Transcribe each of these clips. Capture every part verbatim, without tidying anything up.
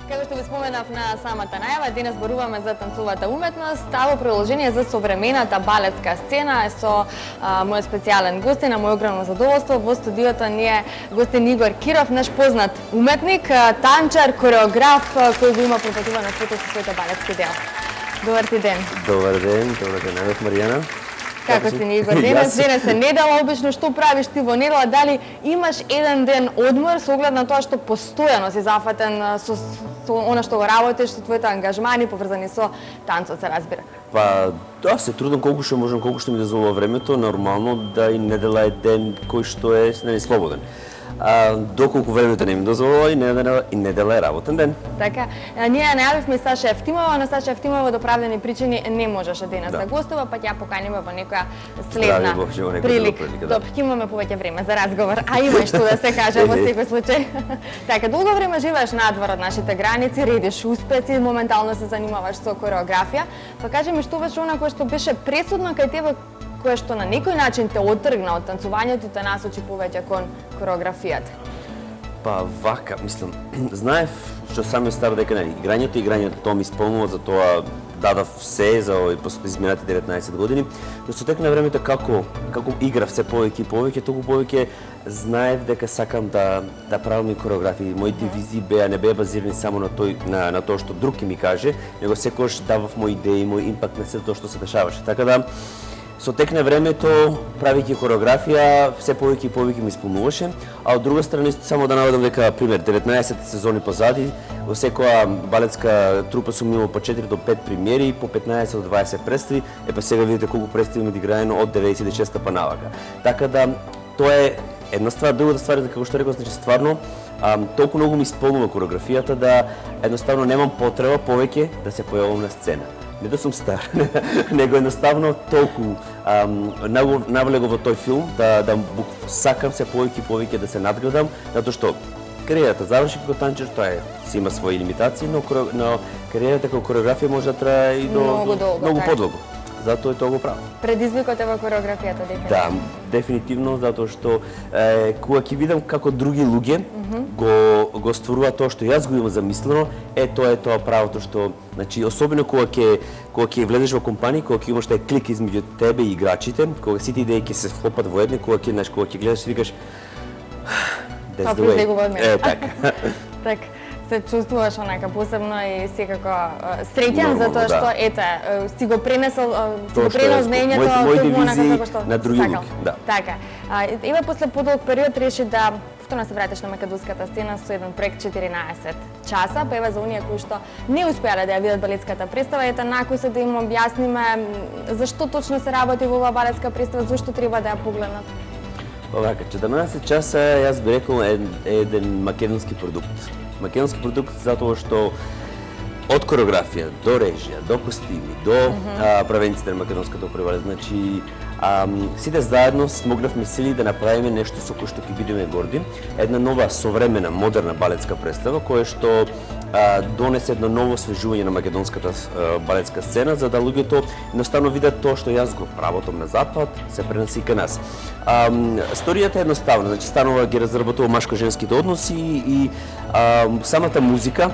Како што ви споменав на самата најава, денес зборуваме за танцовата уметност, а во продолжение за современата балетска сцена со а, мој специјален гостин, на мој огромно задоволство. Во студиото ни е гостин Игор Киров, наш познат уметник, танчар, кореограф, кој го има пропатувано на светот со своите балетски дел. Добар ти ден. Добар ден, добар ден, Еве Маријана. Како си ни, Игор? Денес, денес е недела, обично што правиш ти во недела? Дали имаш еден ден одмор со оглед на тоа што постојано си зафатен со, со она што го работиш, со твоите ангажмани поврзани со танцот, се разбира? Па, да, се трудам колку што можам, колку што ми дозволува времето, нормално да и недела е ден кој што е не, слободен. А, доколку времето не ми дозволува и недела, и недела е работен ден. Така, ние ја најавивме Саша Евтимова, но Саша Евтимова до оправдани причини не можеше денес да, да гостува, па ќе поканиме во некоја следна Бог, прилика. прилика да. Добро, имаме повеќе време за разговор, а има што да се каже во секој случај. Така, долго време живееш надвор од нашите граници, редиш успеси, моментално се занимаваш со кореографија. Па кажи ми, што беше она кое што беше пресудно кај тебе, кое што на некој начин те отргна од танцувањето и те насочи повеќе кон кореографијата? Па вака, мислам, знаев што сам е стар дека нели играњето и играњето тоа ми исполнува, за тоа дадав се за овој изминати деветнаесет години, но со тек на времето како како играв се повеќе и повеќе, толку повеќе знаев дека сакам да да правам и кореографии. Моите визии беа не беа базирани само на тој на на тоа што друг ќе ми каже, него секогаш давав мои идеи, мој импакт на сето тоа што се дешаваше. Така да со тек на времето, правејќи кореографија, се повеќе и повеќе ми исполнуваше, а од друга страна само да наведам дека пример деветнаесет сезони позади, во секоја балетска трупа сум имал по четири до пет премиери, по петнаесет до дваесет представи, е па сега видите колку представи ми играено од деветдесет и шеста па навака. Така да тоа е една ствар, другата ствар е дека како што реков, значи стварно а, толку многу ми исполнува кореографијата да едноставно немам потреба повеќе да се појавам на сцена. Не да сум стар, него едноставно толку навлего во тој филм да да сакам се повеќе и повеќе да се надградам, затоа што кариерата заврши како танчер, тоа е си има своји лимитации, но, но кариерата како кореографија може да трае и до многу, долго, многу така. подолго. Затоа е тоа го правам. Предизвикот е во кореографијата, дека? Да, дефинитивно, затоа што е, кога ќе видам како други луѓе mm -hmm. го го стваруваат тоа што јас го имам замислено, е тоа е тоа правото што, значи особено кога ќе кога ќе влезеш во компанија, кога ќе имаш тај клик измеѓу тебе и играчите, кога сите идеи ќе се вклопат во едно, кога ќе, знаеш, кога ќе гледаш и викаш That's the way. Е, така. Така. Се чувствуваш онака посебно и секако среќен за тоа што, да. Ете, си го пренесол, си го пренел знаењето, моите визии на други луѓе. Да. Така. Еве после подолг период реши да повторно се вратиш на македонската сцена со еден проект четиринаесет часа, па еве за оние кои што не успеале да ја видат балетската представа, ете накој се да им објасниме зашто точно се работи во оваа балетска представа, зашто треба да ја погледнат. Овака, четиринаесет часа јас би рекол е еден македонски продукт. Македонски продукт затоа што од кореографија до режија, до костими, до mm -hmm. а, правениците на македонското превале, значи а, сите заедно смогнавме сили да направиме нешто со кое што ќе бидеме горди, една нова современа, модерна балетска представа која што а, донесе едно ново освежување на македонската а, балетска сцена, за да луѓето едноставно видат тоа што јас го работам на запад, се преноси и кај нас. А, историјата е едноставна, значи станува ги разработува машко-женските односи и а, самата музика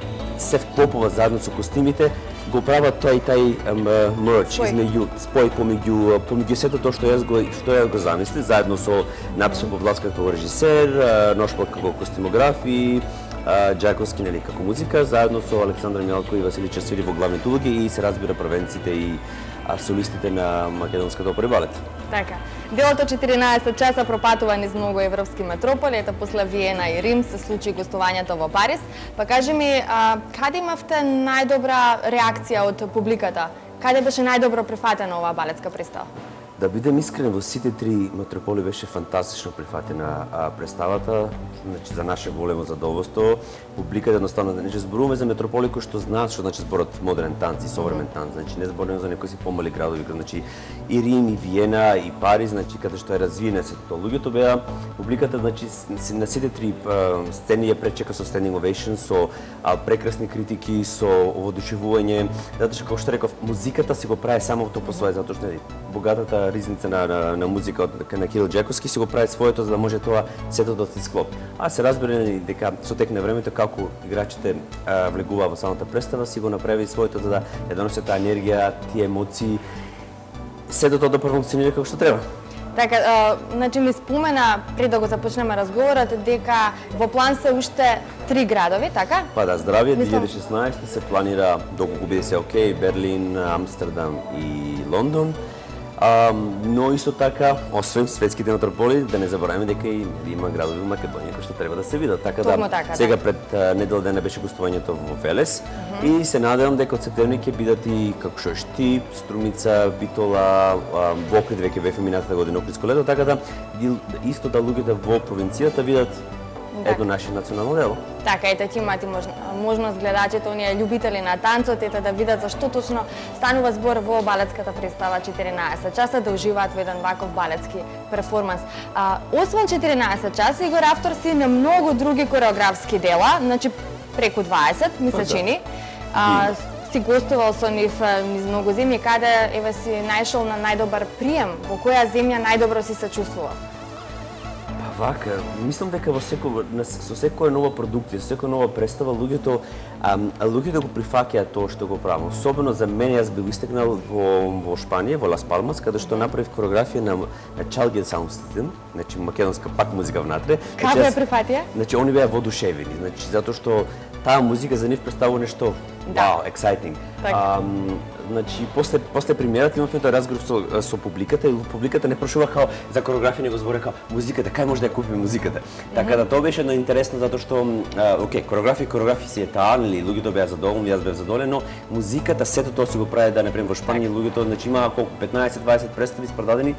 се вклопува заедно со костимите, го прават тоа и тај мерч измеѓу спој помеѓу помеѓу сето тоа што јас го што ја го замисли заедно со Наташа Павловска како режисер, Ношпак како костимограф и Џаковски нели како музика, заедно со Александра Мјалко и Васили Часвили во главните улоги и се разбира правенците и солистите на македонската опера и балет. Така. Делото четиринаесет часа пропатува низ многу европски метрополи, ето после Виена и Рим се случи гостувањето во Париз. Па кажи ми, а, каде имавте најдобра реакција од публиката? Каде беше најдобро прифатена оваа балетска представа? Да бидем искрен, во сите три метрополи беше фантастично прифатена а, представата, значи за наше големо задоволство. Публиката едноставно, значи зборуваме за метрополи кои што знаат што значи зборот модерен танц и современ танц, значи не зборуваме за некои си помали градови, значи и Рим, и Виена, и Париз, значи каде што е развиена сето тоа. Луѓето беа публиката, значи на сите три а, сцени ја пречека со standing ovation, со а, прекрасни критики, со воодушевување, затоа што како што реков, музиката си го прави само тоа по своје, затоа што богатата ризница на, на, на музика од на Кирил Джековски си го прави своето за да може тоа сето да се склопи. А се разбере дека со тек на времето како играчите а, влегуваа во самата представа си го направи своето за да ја доносе таа енергија, тие емоции, сето тоа да профункционира како што треба. Така, а, значи ми спомена пред да го започнеме разговорот дека во план се уште три градови, така? Па да, здравје, Мислам... две илјади и шеснаесета се планира доколку биде се окей, Берлин, Амстердам и Лондон. А, но исто така, освен светските метрополи, да не забораваме дека и има градови во Македонија кои што треба да се видат. Така Токму да, така, сега да. пред недел дена беше гостувањето во Велес uh -huh. и се надевам дека од септември ќе бидат и како што е Штип, Струмица, Битола, во Охрид веќе бевме минатата година Охридско лето, така да исто да луѓето во провинцијата видат едно наше национално дело. Така, ете ќе имате можност гледачите, оние љубители на танцот, ете да видат зашто точно станува збор во балетската представа четиринаесет часа да уживаат во еден ваков балетски перформанс. А, освен четиринаесет часа, Игор автор си на многу други кореографски дела, значи преку дваесет, ми се чини. А, си гостувал со нив низ многу земји, каде еве си најшол на најдобар прием, во која земја најдобро си се чувствува? Вака, мислам дека во секој со секоја нова продукција, со секоја нова представа луѓето а, луѓето го прифаќаат тоа што го правам. Особено за мене, јас бил истекнал во во Шпанија, во Лас Палмас, каде што направив кореографија на на Chalgate Sound System, значи македонска пак музика внатре. Како ја прифатија? Значи они беа воодушевени, значи затоа што таа музика за нив представува нешто да. Вау, exciting. А, значи после после премиерата имавме тој разговор со со публиката и публиката не прошува као за кореографија, него збори као музиката, кај може да ја купиме музиката. Mm -hmm. Така да тоа беше едно интересно затоа што а, окей, кореографија кореографија си е таа, нели луѓето беа задоволни, јас бев задоволен, но музиката сето тоа си го прави да например во Шпанија луѓето значи има колку петнаесет дваесет представи продадени.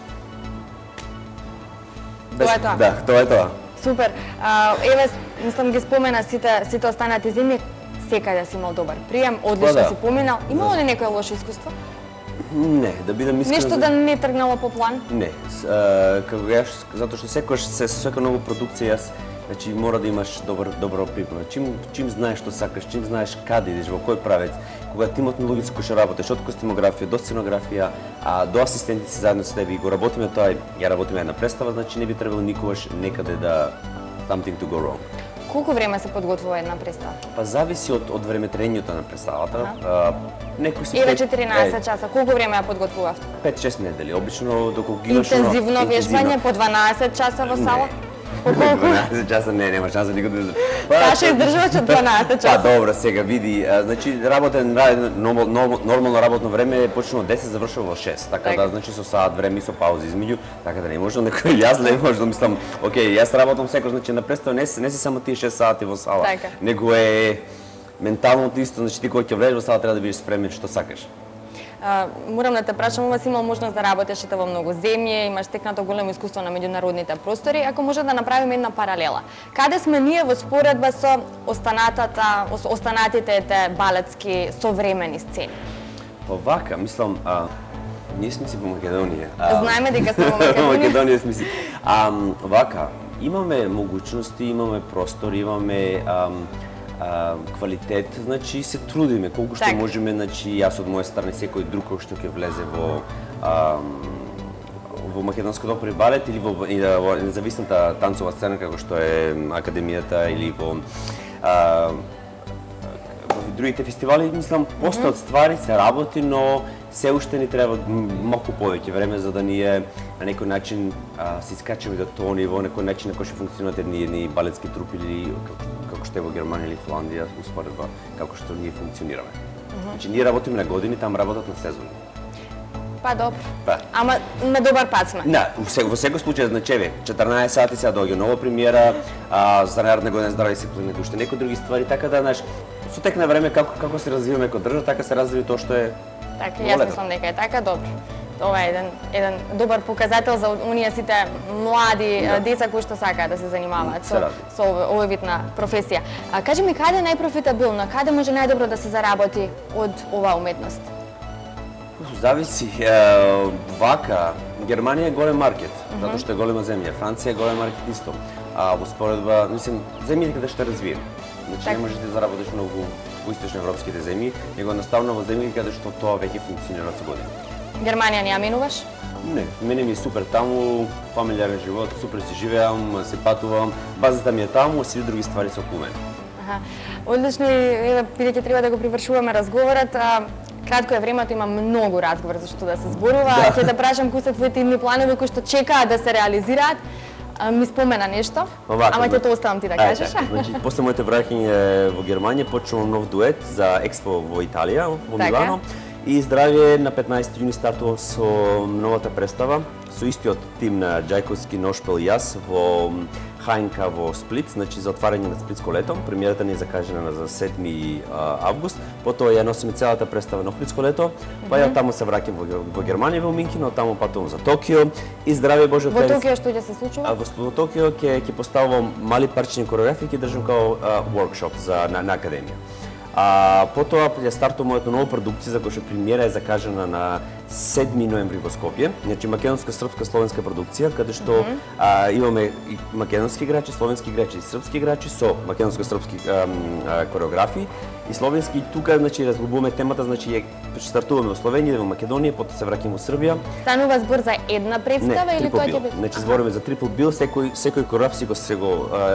Тоа е тоа. Да, тоа е тоа. Супер. А, еве, мислам ги спомена сите сите останати земји, секаде си имал добар прием, одлично да. си поминал. Имало ли некое лошо искуство? Не, да бидам искрен. Нешто да не тргнало по план? Не, а, како јас, затоа што секогаш се со секоја нова продукција јас значи мора да имаш добар добро припрема. Чим чим знаеш што сакаш, чим знаеш каде идеш, во кој правец, кога тимот на луѓето кои што работиш, од костимографија до сценографија, а до асистенти си заедно со тебе и го работиме тоа, ја работиме една представа, значи не би требало никогаш некаде да something to go wrong. Колку време се подготвува една представа? Па зависи од од времетраењето на представата. А, некои си еве четиринаесет часа, колку време ја подготвувавте? пет-шест недели, обично доколку ги имаш интензивно вежбање по дванаесет часа во сала? По колку? дванаесет часа не, нема шанса никој да... Каша издржуваш од дванаесет часа? Па добро, сега види, значи работен нормално работно време почнува од десет, завршува во шест, така да значи со саат време и со паузи измеѓу, така да не може некој јас не може да мислам, окей, јас работам секој, значи на представа не се не се само тие шест сати во сала, него е менталното исто, значи ти кога ќе влезеш во сала треба да бидеш спремен што сакаш. Uh, морам да те прашам, ова си имал можност да работиш ете во многу земји, имаш стекнато големо искуство на меѓународните простори, ако може да направиме една паралела. Каде сме ние во споредба со останатата, останатите ете балетски современи сцени? Па вака, мислам, а, ние сме си во Македонија. А, Знаеме дека сме во Македонија. Во Македонија сме си. А, вака, имаме могуćности, имаме простор, имаме а, А, квалитет, значи се трудиме колку што так. можеме, значи јас од моја страна секој друг кој што ќе влезе во а, во македонското опера и балет или во, и во независната танцова сцена како што е академијата или во а, во другите фестивали, мислам, постојат ствари, се работи, но се уште ни треба малку повеќе време за да ние на некој начин а, се искачаме до тоа ниво, на некој начин на кој што функционираат едни, едни балетски трупи или како што е во Германија или Финландија, успоредба како што ние функционираме. Uh -huh. Значи ние работиме на години, там работат на сезони. Па добро. Па. Ама на добар пат сме. Да, во секој случај значи четрнаесет сати сега доаѓа нова премиера, а за наредна година здрави се планират уште некои други ствари, така да знаеш, со тек на време како како се развиваме како држава, така се развива тоа што е. Така, јас мислам дека е така, добро. Ова е еден еден добар показател за оние сите млади да. деца кои што сакаат да се занимаваат со со овој вид на професија. А кажи ми каде е најпрофитабилно, каде може најдобро да се заработи од оваа уметност? Зависи. Е, вака, Германија е голем маркет, mm -hmm. затоа што е голема земја. Франција е голем маркет исто. А во споредба, мислам, земјите каде што е развиено. Значи так. Не можеш да заработиш многу во источноевропските земји, него едноставно во земји каде што тоа веќе функционира со години. Германија не ја менуваш? Не, мене ми е супер таму, фамилиарен живот, супер си живеам, се патувам, базата ми е таму, сви други ствари се околу мене. Аха. Одлично, и бидејќи треба да го привршуваме разговорот, а, кратко е времето, има многу разговор за што да се зборува. Да. Ќе да прашам кои се твоите идни планови кои што чекаат да се реализираат. А, ми спомена нешто, Овако, ама ќе тоа оставам ти да Ајде, кажеш. така. Значи, после моите враќање во Германија почнувам нов дует за Експо во Италија, во Така. Милано. И здравје, на петнаесети јуни стартувам со новата представа, со истиот тим на Џајковски, Ношпел и јас во ха ен ка во Сплит, значи за отварање на Сплитско лето. Премиерата ни е закажана за седми август, потоа ја носиме целата представа на Охридско лето, па ја таму се враќам во, во Германија, во Минкино, таму патувам за Токио и здравје Боже. Во Токио што ќе се случува? А, во, во Токио ќе ќе поставувам мали парчени кореографии, ќе држам као воркшоп за на, на академија. А потоа ја стартува мојата нова продукција за која што премиера е закажана на седми ноември во Скопје. Значи македонска, српска, словенска продукција, каде што mm -hmm. а, имаме и македонски играчи, словенски играчи и српски играчи со македонско-српски кореографии и словенски. Тука значи разглобуваме темата, значи ја стартуваме во Словенија, во Македонија, потоа се враќаме во Србија. Станува збор за една представа Не, или тоа ќе биде? Значи збориме за трипл бил, секој секој коreograf си го се го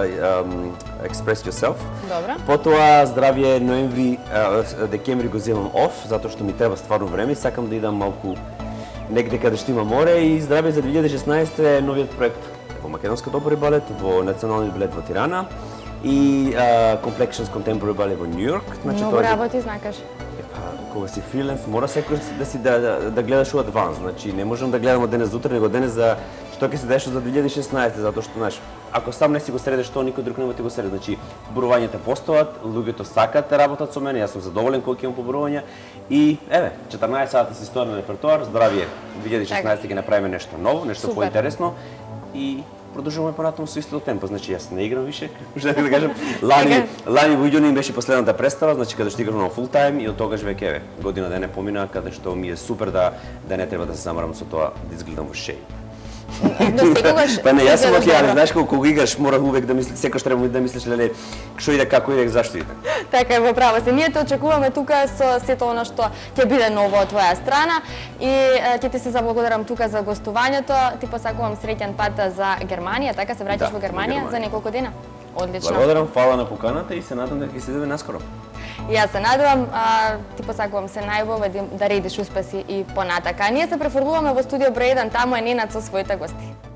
express yourself. Добро. Потоа здравје ноември, а, декември го земам оф, затоа што ми треба стварно време и сакам да идам малку негде каде што има море и здравје за две илјади и шеснаесета е новиот проект во Македонската опера и балет, во Националниот балет во Тирана и uh, Complexions Contemporary Ballet во Нью Йорк. Значи, многу работи, знакаш. Епа, кога си фриленс, мора секој да си да, да, да гледаш у адванс. Значи, не можам да гледам од денес до утре, него денес за што ќе се деша за две илјади и шеснаесета, затоа што, знаеш, ако сам не си го средеш тоа, никој друг нема ти го среди. Значи, борувањата постојат, луѓето сакаат да работат со мене, јас сум задоволен кога ќе имам поборувања и еве, четрнаесет сата си стои на репертоар, здравје, две илјади и шеснаесета ќе направиме нешто ново, нешто поинтересно и продолжуваме понатаму со истото темпо. Значи јас не играм више, што да кажам. Лани, лани во јуни беше последната представа, значи каде што играм на фул тајм и од тогаш веќе еве, година да не помина, каде што ми е супер да да не треба да се замарам со тоа да изгледам во шеј. Но секогаш Па не, јас сум океан, знаеш кога кога играш, мора увек да мислиш, секогаш треба да мислиш леле што иде, како иде, зашто иде. Така е, во право се. Ние те очекуваме тука со сето она што ќе биде ново од твоја страна и ќе ти се заблагодарам тука за гостувањето. Ти посакувам среќен пат за Германија, така се враќаш Да, во Германија за неколку дена. Одлично. Благодарам, фала на поканата и се надам дека ќе се видиме наскоро. И јас се надевам, а, ти посакувам се најубаво да редиш успеси и понатака. А ние се преформуваме во студио број еден, таму е Ненад со своите гости.